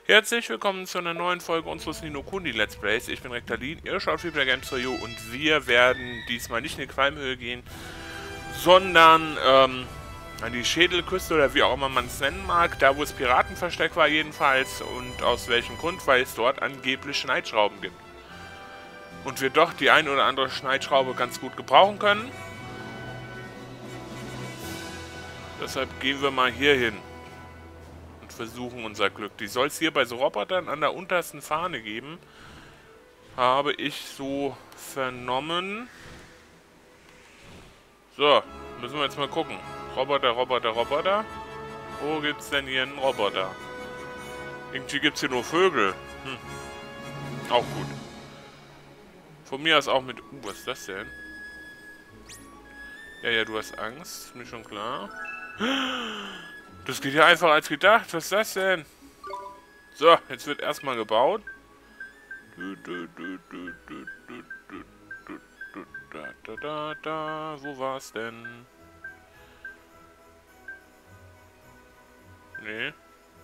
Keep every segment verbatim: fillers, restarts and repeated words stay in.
Herzlich willkommen zu einer neuen Folge unseres Ni no Kuni Let's Plays. Ich bin Rektalin, ihr schaut Fibler Games for You und wir werden diesmal nicht in die Qualmhöhe gehen, sondern ähm, an die Schädelküste oder wie auch immer man es nennen mag, da wo es Piratenversteck war jedenfalls. Und aus welchem Grund? Weil es dort angeblich Schneidschrauben gibt. Und wir doch die ein oder andere Schneidschraube ganz gut gebrauchen können. Deshalb gehen wir mal hier hin. Versuchen unser Glück. Die soll es hier bei so Robotern an der untersten Fahne geben. Habe ich so vernommen. So, müssen wir jetzt mal gucken. Roboter, Roboter, Roboter. Wo gibt es denn hier einen Roboter? Irgendwie gibt es hier nur Vögel. Hm. Auch gut. Von mir aus auch mit... Uh, was ist das denn? Ja, ja, du hast Angst. Ist mir schon klar. Das geht ja einfach als gedacht. Was ist das denn? So, jetzt wird erstmal gebaut. Da, da, da, da. Wo war's denn? Nee.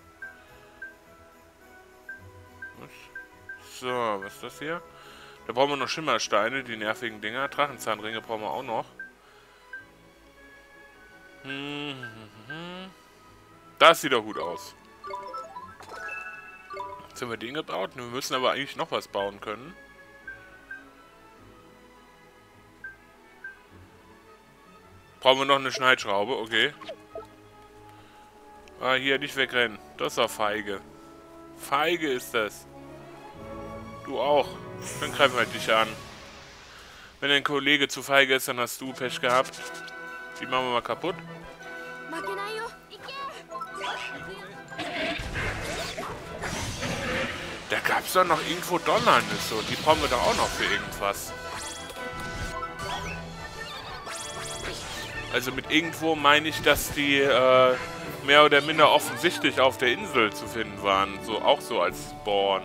Was? So, was ist das hier? Da brauchen wir noch Schimmersteine, die nervigen Dinger. Drachenzahnringe brauchen wir auch noch. Hm, hm, hm. Das sieht doch gut aus. Jetzt haben wir den gebaut. Wir müssen aber eigentlich noch was bauen können. Brauchen wir noch eine Schneidschraube, okay. Ah, hier nicht wegrennen. Das ist doch feige. Feige ist das. Du auch. Dann greifen wir dich an. Wenn dein Kollege zu feige ist, dann hast du Pech gehabt. Die machen wir mal kaputt. Da gab es doch noch irgendwo Donnernüsse und die brauchen wir doch auch noch für irgendwas. Also mit irgendwo meine ich, dass die äh, mehr oder minder offensichtlich auf der Insel zu finden waren. So, auch so als Spawn.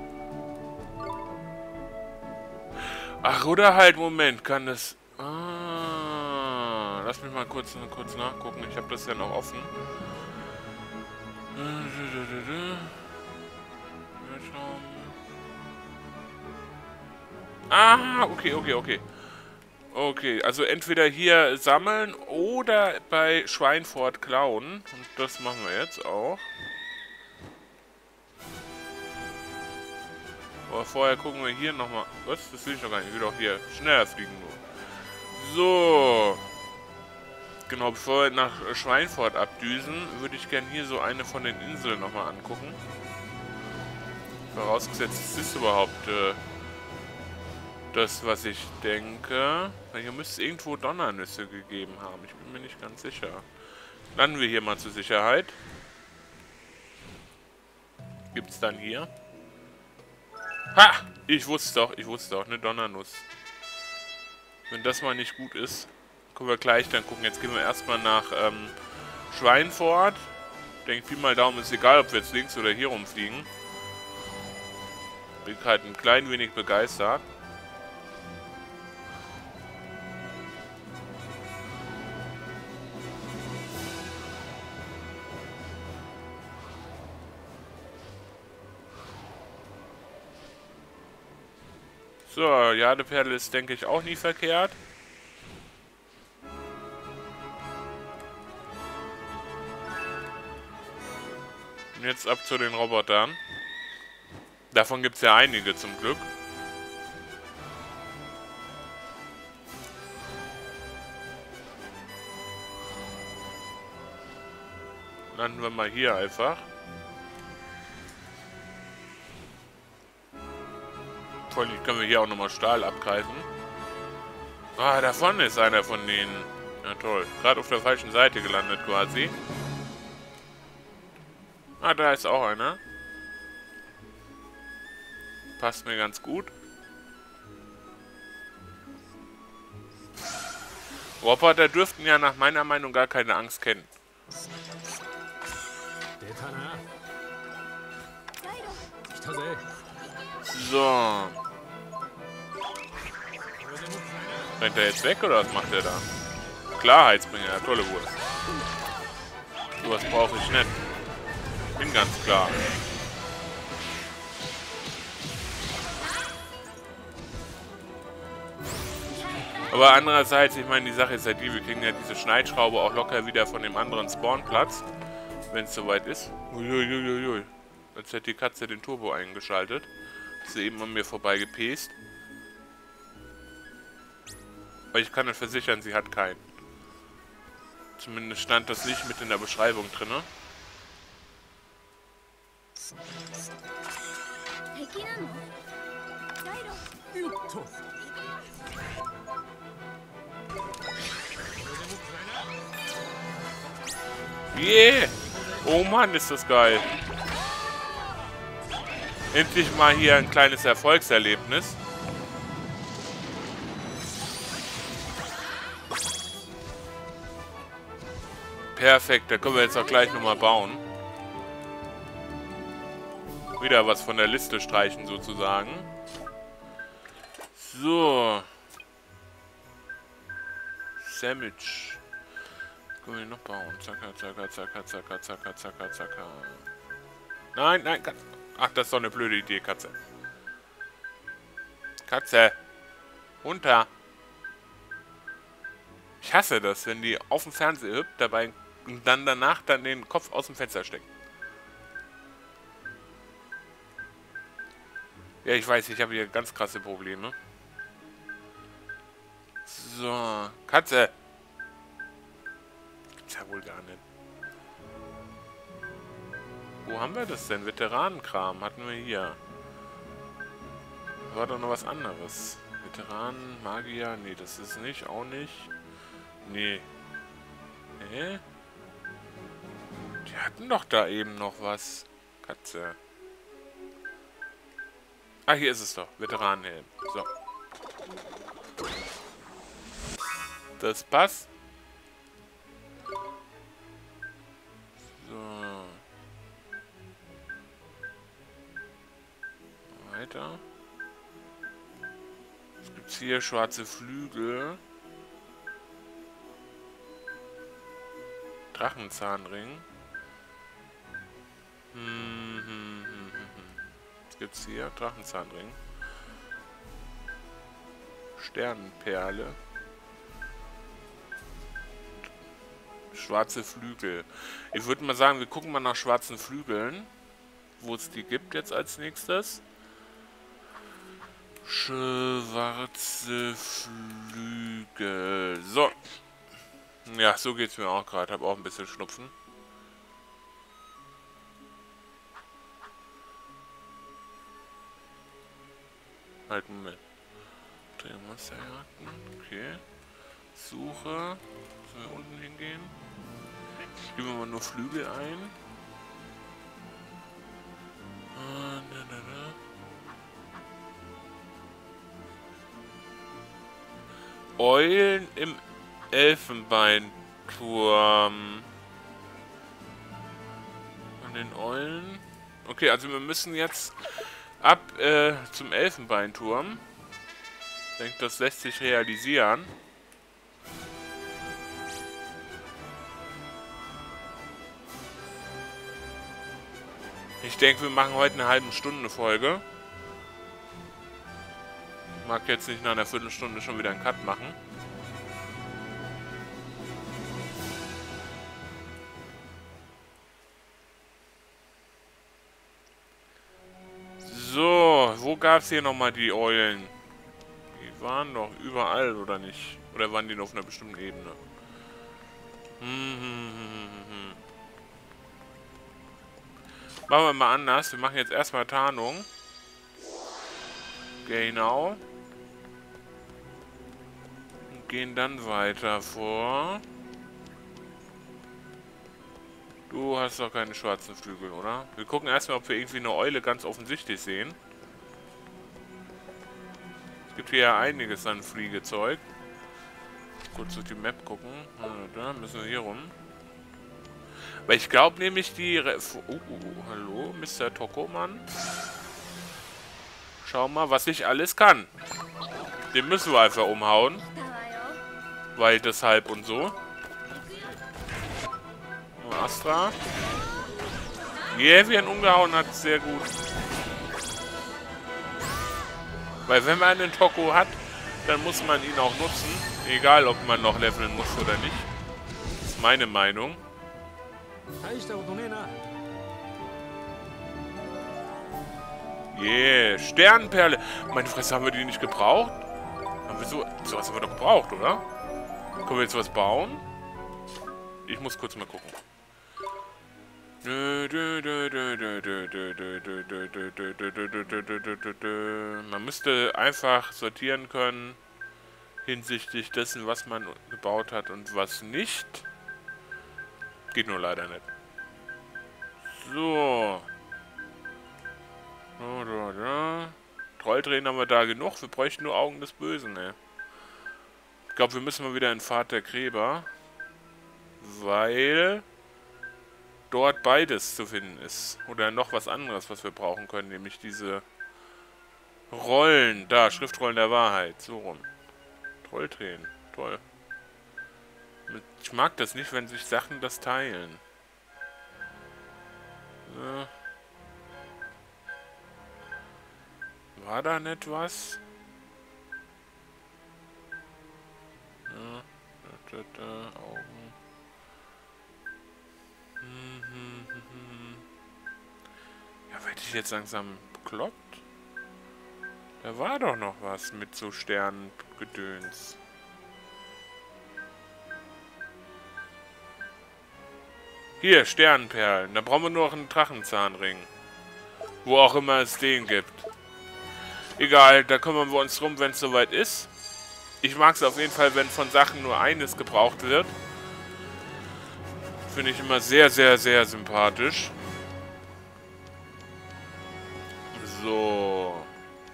Ach, oder halt, Moment, kann das... Ah, lass mich mal kurz, kurz nachgucken. Ich habe das ja noch offen. Ah, okay, okay, okay. Okay, also entweder hier sammeln oder bei Schweinfurt klauen. Und das machen wir jetzt auch. Aber vorher gucken wir hier nochmal. Was? Das will ich doch gar nicht. Ich will doch hier schneller fliegen nur. So. Genau, bevor wir nach Schweinfurt abdüsen, würde ich gerne hier so eine von den Inseln nochmal angucken. Vorausgesetzt, es ist überhaupt äh, das, was ich denke. Hier müsste es irgendwo Donnernüsse gegeben haben. Ich bin mir nicht ganz sicher. Landen wir hier mal zur Sicherheit. Gibt es dann hier? Ha! Ich wusste doch, ich wusste doch, eine Donnernuss. Wenn das mal nicht gut ist, können wir gleich dann gucken. Jetzt gehen wir erstmal nach ähm, Schweinfurt. Ich denke, Pi mal Daumen ist egal, ob wir jetzt links oder hier rumfliegen. Bin halt ein klein wenig begeistert. So, Jadeperle ist, denke ich, auch nie verkehrt. Und jetzt ab zu den Robotern. Davon gibt es ja einige zum Glück. Landen wir mal hier einfach. Vor allem können wir hier auch nochmal Stahl abgreifen. Ah, da vorne ist einer von denen. Ja, toll. Gerade auf der falschen Seite gelandet quasi. Ah, da ist auch einer. Passt mir ganz gut. Roboter dürften ja nach meiner Meinung gar keine Angst kennen. So. Rennt er jetzt weg oder was macht er da? Klarheitsbringer, ja, tolle Wurst. Sowas brauche ich nicht. Bin ganz klar. Aber andererseits, ich meine, die Sache ist ja die, wir kriegen ja diese Schneidschraube auch locker wieder von dem anderen Spawnplatz, wenn es soweit ist. Uiuiuiui. Als hätte die Katze den Turbo eingeschaltet. Ist sie eben an mir vorbei gepäst. Aber ich kann euch versichern, sie hat keinen. Zumindest stand das nicht mit in der Beschreibung drin. Yeah! Oh Mann, ist das geil. Endlich mal hier ein kleines Erfolgserlebnis. Perfekt, da können wir jetzt auch gleich nochmal bauen. Wieder was von der Liste streichen sozusagen. So. Sandwich. Können wir noch bauen? Zacka, zacka, zacka, zacka, zacka, zacka, zacka. Nein, nein, Katze. Ach, das ist doch eine blöde Idee, Katze. Katze. Runter. Ich hasse das, wenn die auf dem Fernseher hüpft, dabei und dann danach dann den Kopf aus dem Fenster steckt. Ja, ich weiß, ich habe hier ganz krasse Probleme. So, Katze. Gibt's ja wohl gar nicht. Wo haben wir das denn? Veteranenkram hatten wir hier. War doch noch was anderes. Veteranen, Magier, nee, das ist nicht, auch nicht. Nee. Hä? Die hatten doch da eben noch was. Katze. Ah, hier ist es doch. Veteranenhelm. So. Das passt. So. Weiter. Es gibt hier schwarze Flügel. Drachenzahnring. Hm, hm, hm, hm, hm. Was gibt's hier? Drachenzahnring. Sternenperle. Schwarze Flügel. Ich würde mal sagen, wir gucken mal nach schwarzen Flügeln. Wo es die gibt jetzt als nächstes. Schwarze Flügel. So. Ja, so geht's mir auch gerade. Habe auch ein bisschen Schnupfen. Halt, Moment. Drehen Monsterjagden. Okay. Suche. Sollen wir unten hingehen? Geben wir mal nur Flügel ein. Ah, na, na, na. Eulen im Elfenbeinturm. An den Eulen. Okay, also wir müssen jetzt ab äh, zum Elfenbeinturm. Ich denke, das lässt sich realisieren. Ich denke, wir machen heute eine halbe Stunde Folge. Ich mag jetzt nicht nach einer Viertelstunde schon wieder einen Cut machen. So, wo gab es hier nochmal die Eulen? Die waren doch überall, oder nicht? Oder waren die nur auf einer bestimmten Ebene? Hm, hm, hm, hm, hm. Machen wir mal anders. Wir machen jetzt erstmal Tarnung. Genau. Und gehen dann weiter vor. Du hast doch keine schwarzen Flügel, oder? Wir gucken erstmal, ob wir irgendwie eine Eule ganz offensichtlich sehen. Es gibt hier ja einiges an Fliegezeug. Kurz durch die Map gucken. Da müssen wir hier rum. Weil ich glaube nämlich die... Re oh, oh, oh, hallo, Mister Tokoman. Schau mal, was ich alles kann. Den müssen wir einfach umhauen. Weil deshalb und so. Astra. Yeah, wie er ihn umgehauen hat, sehr gut. Weil wenn man einen Toko hat, dann muss man ihn auch nutzen. Egal, ob man noch leveln muss oder nicht. Das ist meine Meinung. Yeah, Sternenperle. Meine Fresse, haben wir die nicht gebraucht? Haben wir so... Sowas haben wir doch gebraucht, oder? Können wir jetzt was bauen? Ich muss kurz mal gucken. Man müsste einfach sortieren können hinsichtlich dessen, was man gebaut hat und was nicht. Geht nur leider nicht. So. Trolldrehen haben wir da genug. Wir bräuchten nur Augen des Bösen, ne? Ich glaube, wir müssen mal wieder in Pfad der Gräber. Weil dort beides zu finden ist. Oder noch was anderes, was wir brauchen können. Nämlich diese Rollen. Da, Schriftrollen der Wahrheit. So rum. Trolldrehen. Toll. Ich mag das nicht, wenn sich Sachen das teilen. Ja. War da nicht was? Ja. Da, da, da. Augen. Hm, hm, hm, hm. Ja, werde ich jetzt langsam bekloppt? Da war doch noch was mit so Sternengedöns. Hier, Sternenperlen. Da brauchen wir nur noch einen Drachenzahnring. Wo auch immer es den gibt. Egal, da kümmern wir uns drum, wenn es soweit ist. Ich mag es auf jeden Fall, wenn von Sachen nur eines gebraucht wird. Finde ich immer sehr, sehr, sehr sympathisch. So.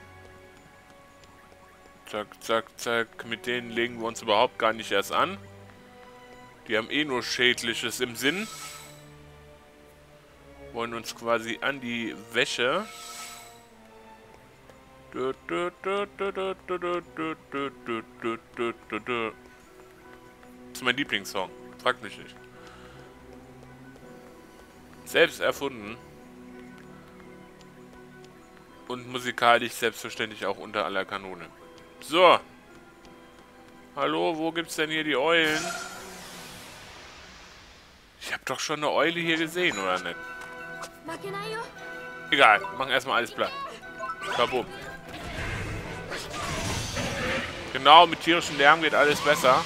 Zack, zack, zack. Mit denen legen wir uns überhaupt gar nicht erst an. Die haben eh nur Schädliches im Sinn. Wollen uns quasi an die Wäsche. Das ist mein Lieblingssong. Fragt mich nicht. Selbst erfunden. Und musikalisch selbstverständlich auch unter aller Kanone. So. Hallo, wo gibt's denn hier die Eulen? Ich habe doch schon eine Eule hier gesehen, oder nicht? Egal, machen erstmal alles platt. Kabum. Genau, mit tierischem Lärm geht alles besser.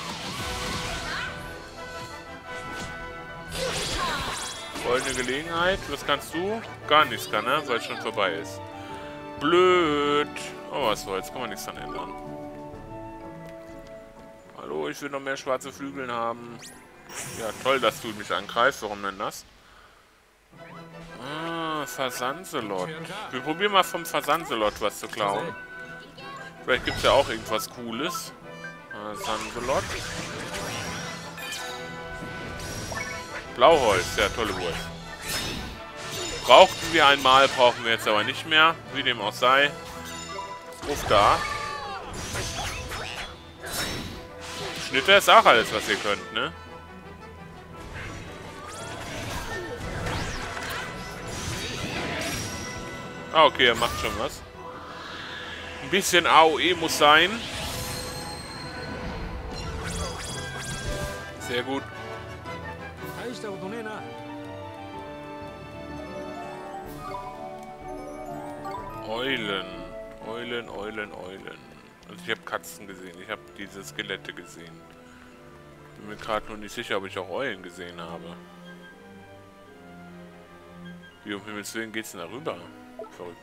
Goldene Gelegenheit. Was kannst du? Gar nichts kann, ne? Weil es schon vorbei ist. Blöd. Oh, was soll's. Kann man nichts dran ändern. Hallo, ich will noch mehr schwarze Flügeln haben. Ja, toll, dass du mich angreifst. Warum denn das? Ah, Versandselot. Wir probieren mal vom Versandselot was zu klauen. Vielleicht gibt es ja auch irgendwas Cooles. Versandselot. Blauholz, ja, tolle Wurst. Brauchten wir einmal, brauchen wir jetzt aber nicht mehr. Wie dem auch sei. Ruf da. Schnitter ist auch alles, was ihr könnt, ne? Ah, okay, er macht schon was. Ein bisschen A O E muss sein. Sehr gut. Eulen. Eulen, Eulen, Eulen. Also ich habe Katzen gesehen. Ich habe diese Skelette gesehen. Bin mir gerade nur nicht sicher, ob ich auch Eulen gesehen habe. Wie um Himmels Willen geht's denn da rüber? Verrückt.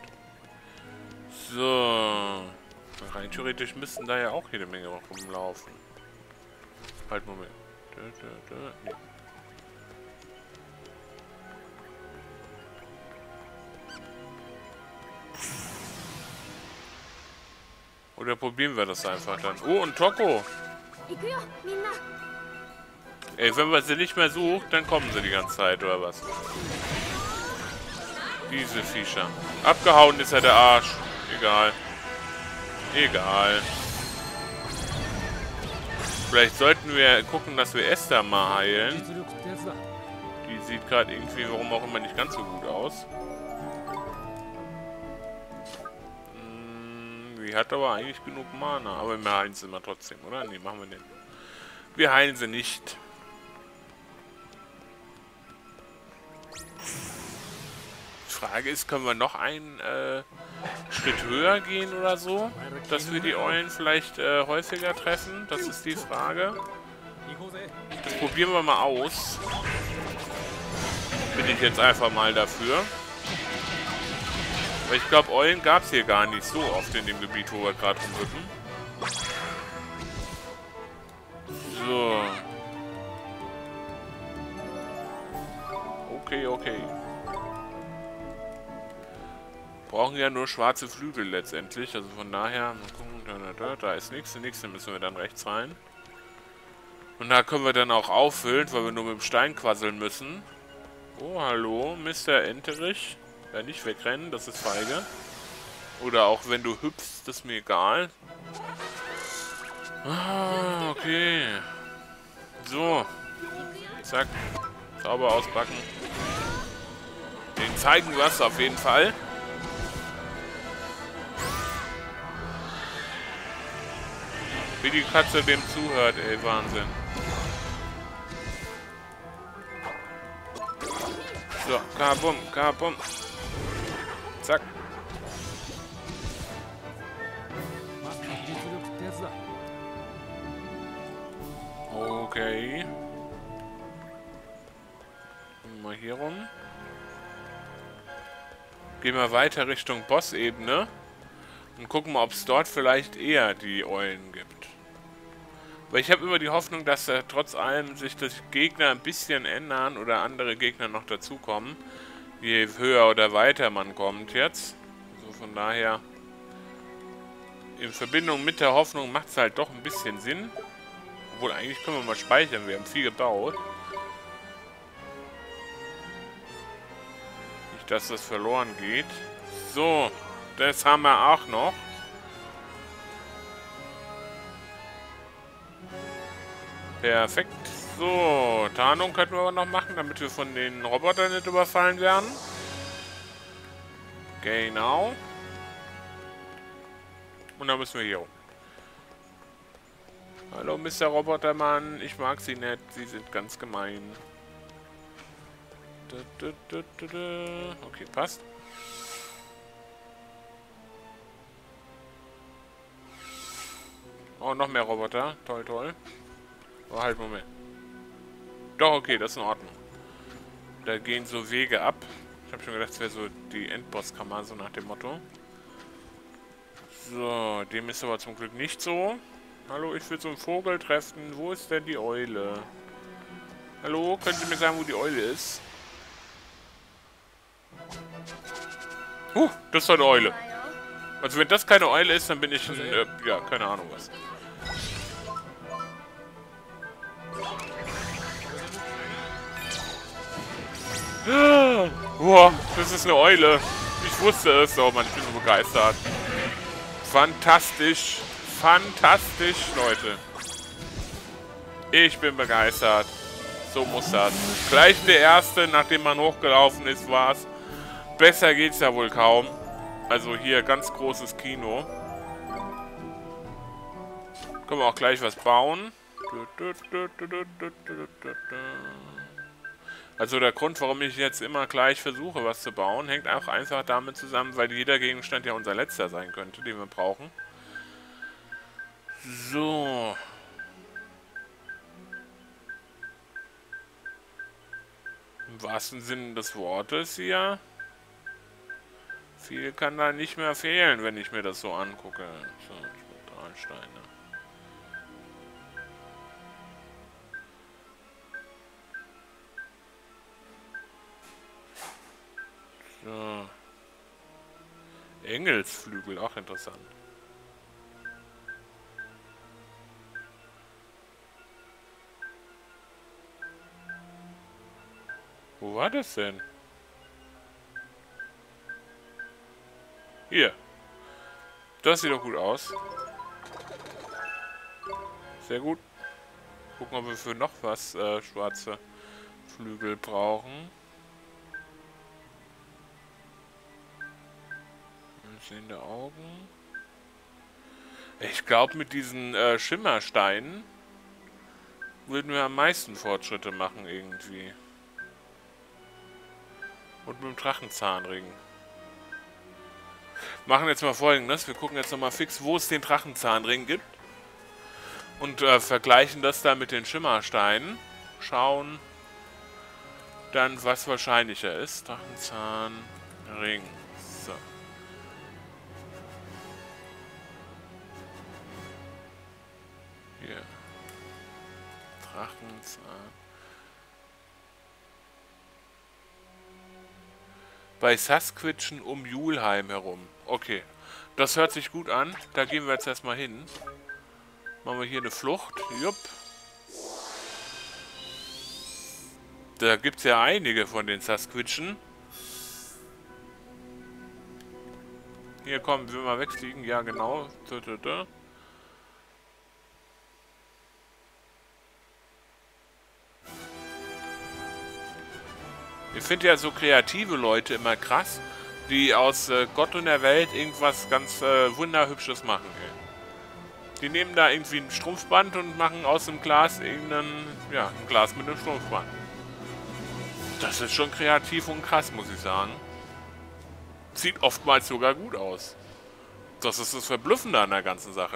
So. Rein theoretisch müssten da ja auch jede Menge rumlaufen. Halt, Moment. Da, da, da. Nee. Oder probieren wir das einfach dann. Oh, und Toko. Ey, wenn man sie nicht mehr sucht, dann kommen sie die ganze Zeit, oder was? Diese Viecher. Abgehauen ist ja der Arsch. Egal. Egal. Vielleicht sollten wir gucken, dass wir Esther mal heilen. Die sieht gerade irgendwie, warum auch immer, nicht ganz so gut aus. Hm, die hat aber eigentlich genug Mana. Aber wir heilen sie immer trotzdem, oder? Ne, machen wir nicht. Wir heilen sie nicht. Die Frage ist, können wir noch einen äh, Schritt höher gehen oder so? Dass wir die Eulen vielleicht äh, häufiger treffen? Das ist die Frage. Das probieren wir mal aus. Bin ich jetzt einfach mal dafür. Weil ich glaube, Eulen gab es hier gar nicht so oft in dem Gebiet, wo wir gerade rumhüpfen. So. Okay, okay. Brauchen ja nur schwarze Flügel letztendlich. Also von daher, mal gucken, da, da, da ist nichts. Der nächste müssen wir dann rechts rein. Und da können wir dann auch auffüllen, weil wir nur mit dem Stein quasseln müssen. Oh, hallo, Mister Enterich. Ja, nicht wegrennen, das ist feige. Oder auch wenn du hüpfst, das ist mir egal. Ah, okay. So. Zack. Sauber auspacken. Den zeigen wir es auf jeden Fall. Wie die Katze dem zuhört, ey, Wahnsinn. So, kabum, kabum. Zack. Okay. Mal hier rum. Gehen wir weiter Richtung Bossebene. Und gucken mal, ob es dort vielleicht eher die Eulen gibt. Weil ich habe immer die Hoffnung, dass da trotz allem sich die Gegner ein bisschen ändern oder andere Gegner noch dazukommen. Je höher oder weiter man kommt jetzt. Also von daher, in Verbindung mit der Hoffnung macht es halt doch ein bisschen Sinn. Obwohl, eigentlich können wir mal speichern. Wir haben viel gebaut. Nicht, dass das verloren geht. So, das haben wir auch noch. Perfekt. So, Tarnung könnten wir aber noch machen, damit wir von den Robotern nicht überfallen werden. Genau. Und dann müssen wir hier rum. Hallo, Mister Robotermann. Ich mag Sie nicht. Sie sind ganz gemein. Okay, passt. Oh, noch mehr Roboter. Toll, toll. Oh, halt, Moment. Doch, okay, das ist in Ordnung. Da gehen so Wege ab. Ich habe schon gedacht, es wäre so die Endbosskammer, so nach dem Motto. So, dem ist aber zum Glück nicht so. Hallo, ich will so einen Vogel treffen. Wo ist denn die Eule? Hallo, könnt ihr mir sagen, wo die Eule ist? Huh, das ist eine Eule. Also wenn das keine Eule ist, dann bin ich ein, äh, ja, keine Ahnung was. Boah, das ist eine Eule. Ich wusste es. Oh Mann, ich bin so begeistert. Fantastisch. Fantastisch, Leute. Ich bin begeistert. So muss das. Gleich der erste, nachdem man hochgelaufen ist, war's. Besser geht's ja wohl kaum. Also hier ganz großes Kino. Können wir auch gleich was bauen. Also der Grund, warum ich jetzt immer gleich versuche, was zu bauen, hängt auch einfach damit zusammen, weil jeder Gegenstand ja unser letzter sein könnte, den wir brauchen. So. Im wahrsten Sinne des Wortes hier. Viel kann da nicht mehr fehlen, wenn ich mir das so angucke. So, Spektralsteine. So. Engelsflügel, auch interessant. Wo war das denn? Hier. Das sieht doch gut aus. Sehr gut. Gucken, ob wir für noch was äh, schwarze Flügel brauchen. Sehende Augen. Ich glaube, mit diesen äh, Schimmersteinen würden wir am meisten Fortschritte machen irgendwie. Und mit dem Drachenzahnring. Machen jetzt mal Folgendes. Wir gucken jetzt nochmal fix, wo es den Drachenzahnring gibt. Und äh, vergleichen das da mit den Schimmersteinen. Schauen dann, was wahrscheinlicher ist. Drachenzahnring. So. Hier. Drachenzahn. Bei Sasquatchen um Julheim herum. Okay. Das hört sich gut an. Da gehen wir jetzt erstmal hin. Machen wir hier eine Flucht. Jupp. Da gibt es ja einige von den Sasquatchen. Hier kommen wir mal wegfliegen. Ja, genau. Da, da, da. Ich finde ja so kreative Leute immer krass, die aus äh, Gott und der Welt irgendwas ganz äh, Wunderhübsches machen. Ey. Die nehmen da irgendwie ein Strumpfband und machen aus dem Glas irgendein, ja, ein Glas mit einem Strumpfband. Das ist schon kreativ und krass, muss ich sagen. Sieht oftmals sogar gut aus. Das ist das Verblüffende an der ganzen Sache.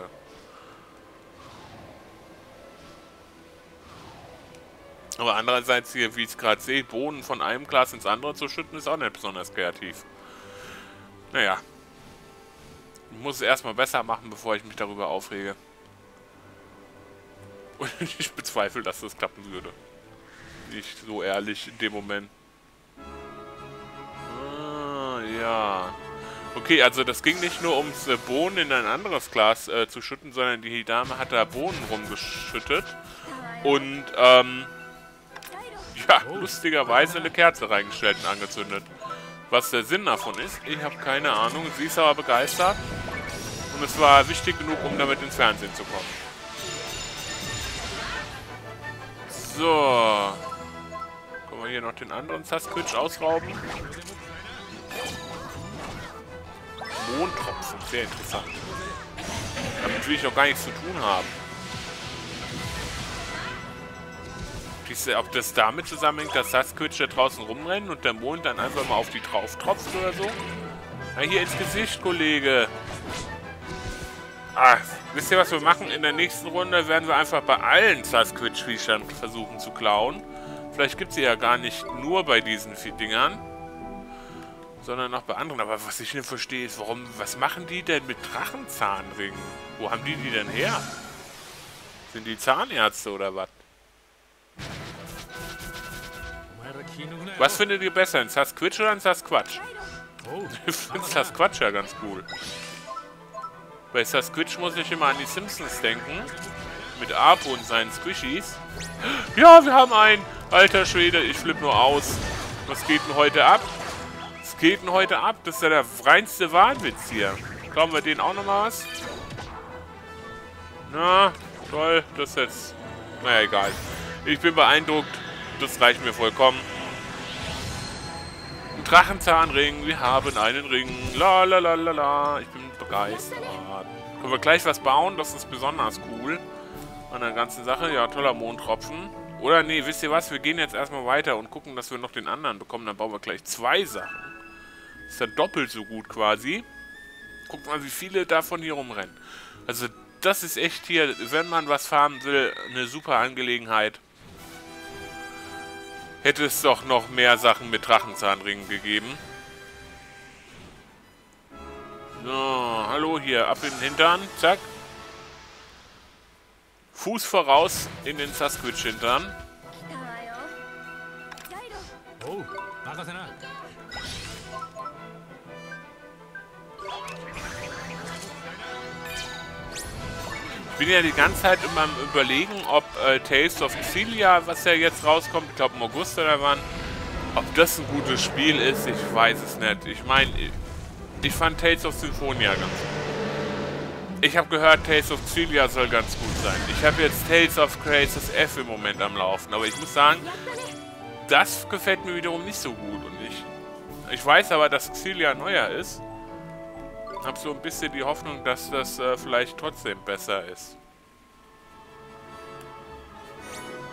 Aber andererseits hier, wie ich es gerade sehe, Bohnen von einem Glas ins andere zu schütten, ist auch nicht besonders kreativ. Naja. Ich muss es erstmal besser machen, bevor ich mich darüber aufrege. Und ich bezweifle, dass das klappen würde. Nicht so ehrlich in dem Moment. Ah, ja. Okay, also das ging nicht nur ums äh, Bohnen in ein anderes Glas äh, zu schütten, sondern die Dame hat da Bohnen rumgeschüttet. Und, ähm... ja, lustigerweise eine Kerze reingestellt und angezündet. Was der Sinn davon ist, ich habe keine Ahnung. Sie ist aber begeistert. Und es war wichtig genug, um damit ins Fernsehen zu kommen. So. Können wir hier noch den anderen Sasquatch ausrauben. Mondtropfen, sehr interessant. Damit will ich auch gar nichts zu tun haben. Ob das damit zusammenhängt, dass Sasquatch da draußen rumrennen und der Mond dann einfach mal auf die drauf tropft oder so? Na, hier ins Gesicht, Kollege. Ah, wisst ihr, was wir machen? In der nächsten Runde werden wir einfach bei allen Sasquatch-Viechern versuchen zu klauen. Vielleicht gibt es sie ja gar nicht nur bei diesen vier Dingern, sondern auch bei anderen. Aber was ich nicht verstehe, ist, warum, was machen die denn mit Drachenzahnringen? Wo haben die die denn her? Sind die Zahnärzte oder was? Was findet ihr besser, ein Sasquatch oder ein Sasquatch? Ich finde Sasquatch ja ganz cool. Bei Sasquatch muss ich immer an die Simpsons denken. Mit Apu und seinen Squishies. Ja, wir haben einen! Alter Schwede, ich flippe nur aus. Was geht denn heute ab? Was geht denn heute ab? Das ist ja der reinste Wahnwitz hier. Glauben wir denen auch nochmal was? Na, toll, das ist jetzt... Naja, egal. Ich bin beeindruckt. Das reicht mir vollkommen. Ein Drachenzahnring. Wir haben einen Ring. La la la la la. Ich bin begeistert. Können wir gleich was bauen? Das ist besonders cool. An der ganzen Sache. Ja, toller Mondtropfen. Oder nee, wisst ihr was? Wir gehen jetzt erstmal weiter und gucken, dass wir noch den anderen bekommen. Dann bauen wir gleich zwei Sachen. Ist dann doppelt so gut quasi. Guckt mal, wie viele davon hier rumrennen. Also das ist echt hier, wenn man was farmen will, eine super Angelegenheit. Hätte es doch noch mehr Sachen mit Drachenzahnringen gegeben. So, hallo hier, ab in den Hintern, zack. Fuß voraus in den Sasquatch-Hintern. Oh, ich bin ja die ganze Zeit immer am Überlegen, ob äh, Tales of Xillia, was ja jetzt rauskommt, ich glaube im August oder wann, ob das ein gutes Spiel ist, ich weiß es nicht. Ich meine, ich, ich fand Tales of Symphonia ganz gut. Ich habe gehört, Tales of Xillia soll ganz gut sein. Ich habe jetzt Tales of Crisis F im Moment am Laufen, aber ich muss sagen, das gefällt mir wiederum nicht so gut. Und ich, ich weiß aber, dass Xillia neuer ist. Habe so ein bisschen die Hoffnung, dass das äh, vielleicht trotzdem besser ist.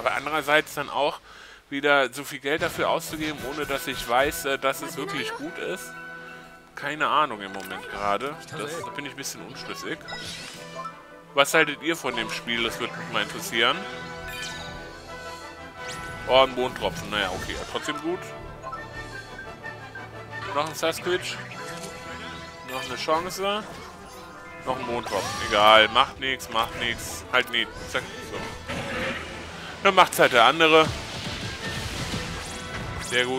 Aber andererseits dann auch wieder so viel Geld dafür auszugeben, ohne dass ich weiß, äh, dass es wirklich gut ist. Keine Ahnung im Moment gerade. Das, da bin ich ein bisschen unschlüssig. Was haltet ihr von dem Spiel? Das würde mich mal interessieren. Oh, ein Mondtropfen. Naja, okay. Ja, trotzdem gut. Noch ein Sasquatch. Noch eine Chance. Noch ein Mondtropfen. Egal. Macht nichts, macht nichts. Halt nie. Zack. So. Dann macht's halt der andere. Sehr gut.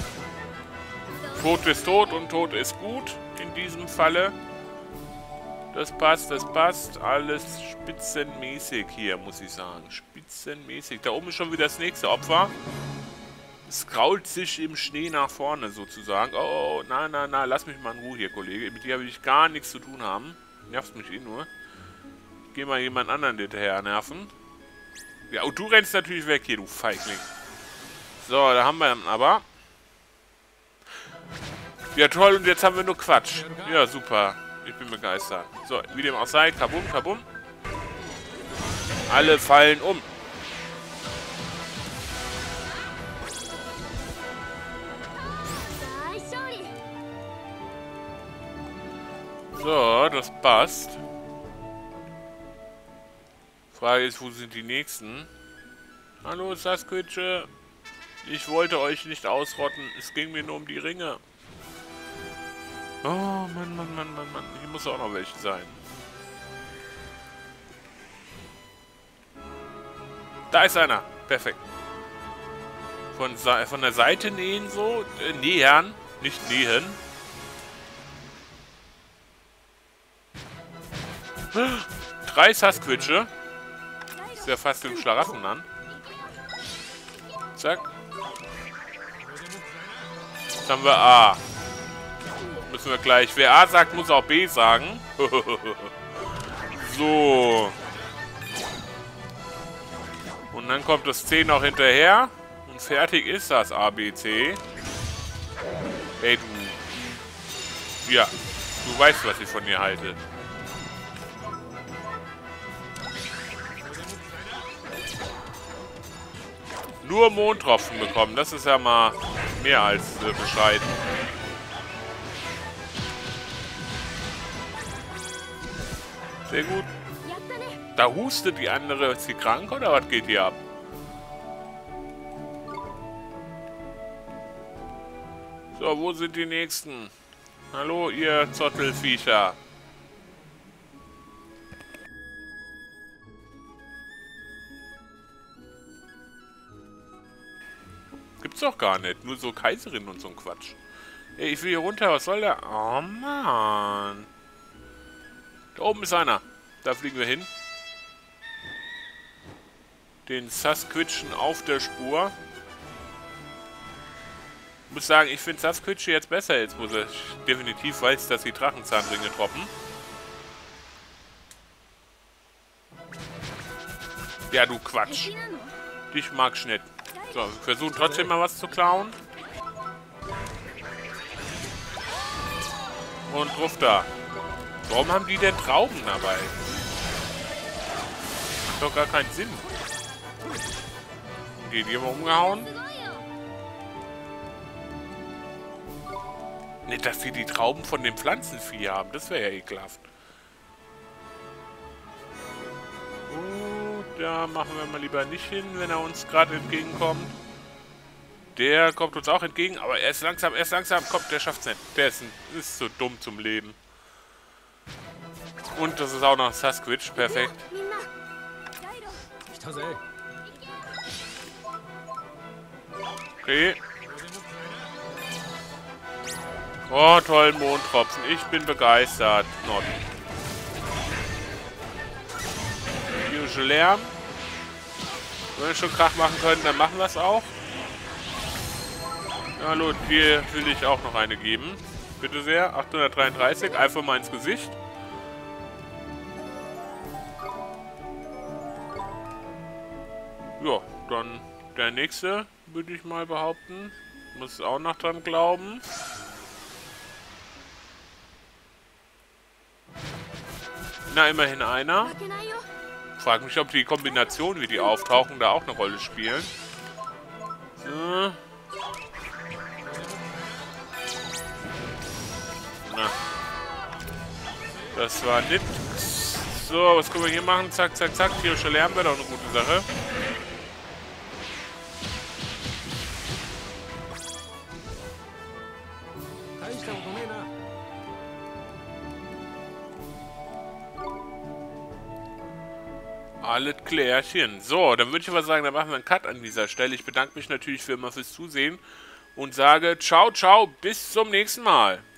Tod ist tot und tot ist gut. In diesem Falle. Das passt, das passt. Alles spitzenmäßig hier, muss ich sagen. Spitzenmäßig. Da oben ist schon wieder das nächste Opfer. Es krault sich im Schnee nach vorne sozusagen. Oh, na, na, na. Lass mich mal in Ruhe hier, Kollege. Mit dir will ich gar nichts zu tun haben. Nervst mich eh nur. Geh mal jemand anderen hinterher nerven. Ja, und du rennst natürlich weg hier, du Feigling. So, da haben wir ihn aber. Ja, toll. Und jetzt haben wir nur Quatsch. Ja, super. Ich bin begeistert. So, wie dem auch sei. Kabum, kabum. Alle fallen um. So, das passt. Frage ist, wo sind die Nächsten? Hallo, Sasquatch. Ich wollte euch nicht ausrotten. Es ging mir nur um die Ringe. Oh, Mann, Mann, Mann, Mann, Mann. Hier muss auch noch welche sein. Da ist einer. Perfekt. Von, von der Seite nähen so. Äh, nähern. Nicht nähen. Drei Sasquatche. Ist ja fast im Schlaraffen an. Zack. Jetzt haben wir A. Müssen wir gleich. Wer A sagt, muss auch B sagen. So. Und dann kommt das C noch hinterher. Und fertig ist das A, B, C. Ey, du. Ja. Du weißt, was ich von dir halte. Nur Mondtropfen bekommen. Das ist ja mal mehr als äh, bescheiden. Sehr gut. Da hustet die andere. Ist sie krank oder was geht hier ab? So, wo sind die Nächsten? Hallo, ihr Zottelviecher. Gibt's doch gar nicht. Nur so Kaiserin und so ein Quatsch. Ey, ich will hier runter. Was soll der? Oh, Mann. Da oben ist einer. Da fliegen wir hin. Den Sasquatchen auf der Spur. Ich muss sagen, ich finde Sasquatch jetzt besser. Jetzt muss ich definitiv weiß, dass die Drachenzahnringe droppen. Ja, du Quatsch. Dich mag ich nicht. So, wir versuchen trotzdem mal was zu klauen. Und drauf da. Warum haben die denn Trauben dabei? Macht doch gar keinen Sinn. Okay, die haben wir umgehauen. Nicht, dass die die Trauben von dem Pflanzenvieh haben. Das wäre ja ekelhaft. Gut, da machen wir mal lieber nicht hin, wenn er uns gerade entgegenkommt. Der kommt uns auch entgegen, aber er ist langsam, er ist langsam. Kommt, der schafft's nicht. Der ist, ein, ist so dumm zum Leben. Und das ist auch noch Sasquatch. Perfekt. Okay. Oh, toll, Mondtropfen. Ich bin begeistert. Not. Jüdische Lärm. Wenn wir schon Krach machen können, dann machen wir es auch. Hallo, dir will ich auch noch eine geben. Bitte sehr. achthundertdreiunddreißig. Einfach mal ins Gesicht. Ja, dann der nächste, würde ich mal behaupten. Muss auch noch dran glauben. Na, immerhin einer. Frag mich, ob die Kombinationen, wie die auftauchen, da auch eine Rolle spielen. So. Na. Das war nix. So, was können wir hier machen? Zack, zack, zack. Tierischer Lärm wäre doch eine gute Sache. Alles klärchen. So, dann würde ich aber sagen, dann machen wir einen Cut an dieser Stelle. Ich bedanke mich natürlich für immer fürs Zusehen und sage ciao, ciao, bis zum nächsten Mal.